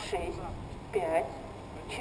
6, 5, 4.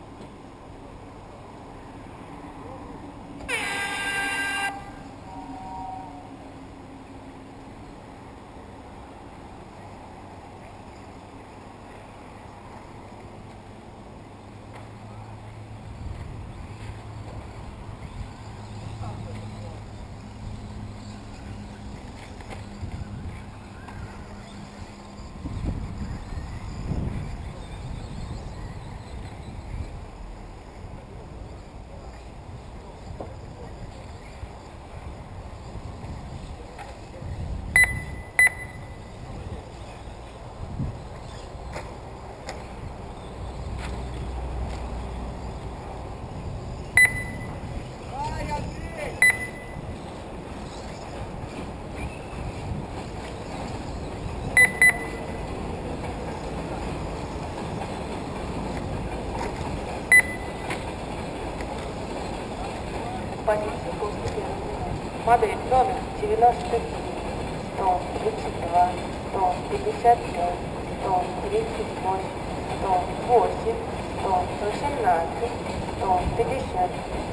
Позиции после первой минуты. Модель номер 99, 132, 155, 138, 108, 118, 150.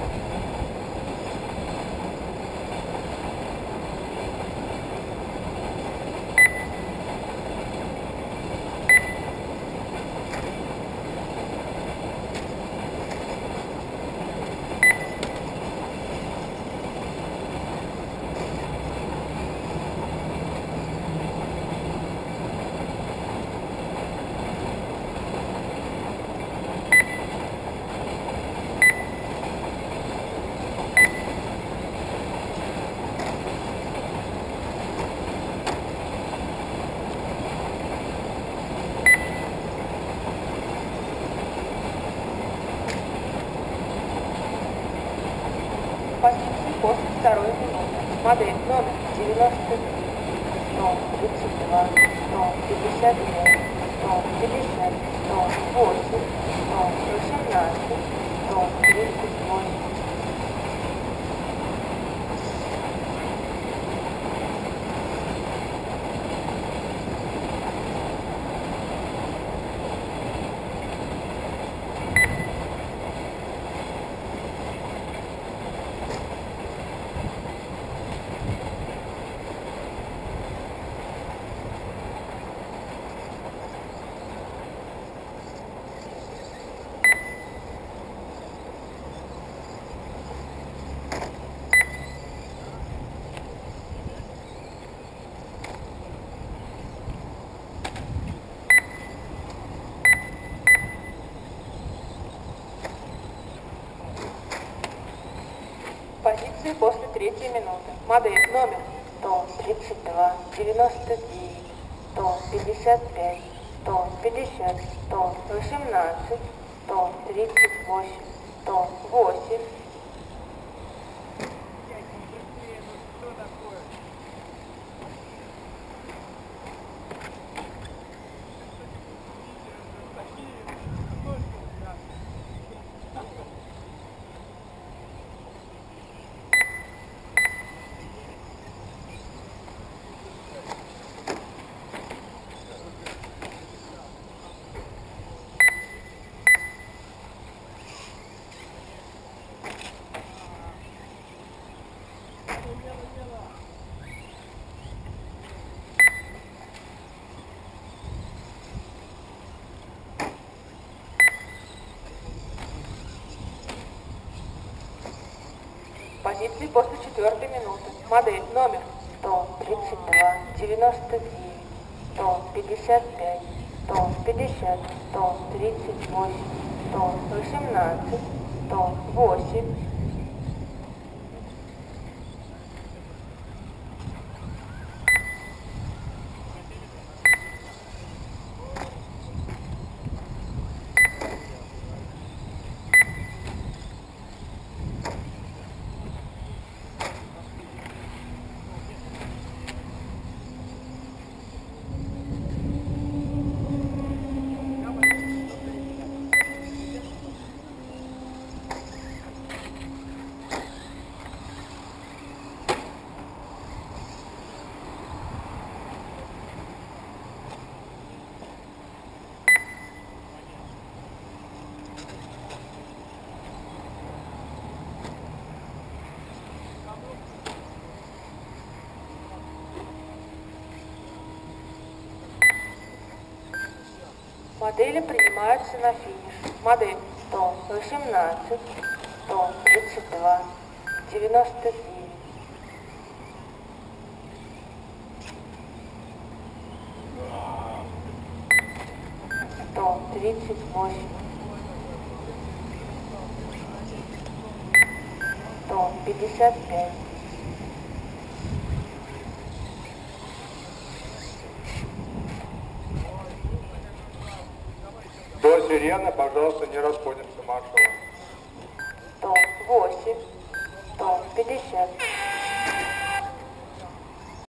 Позиции после второй минуты. Модель номер 93, 132, 155, 150, 108, 118, 138. Позиции после третьей минуты. Модель номер 132, 99, 155, 150, 118, 138, 108. Позиции после четвертой минуты. Модель номер 132, 99, 155, 150, 138, 118, 108. Модели принимаются на финиш. Модель 118, 132, 99. 138, 155. До сирены, пожалуйста, не расходимся, маршала. 108, 150.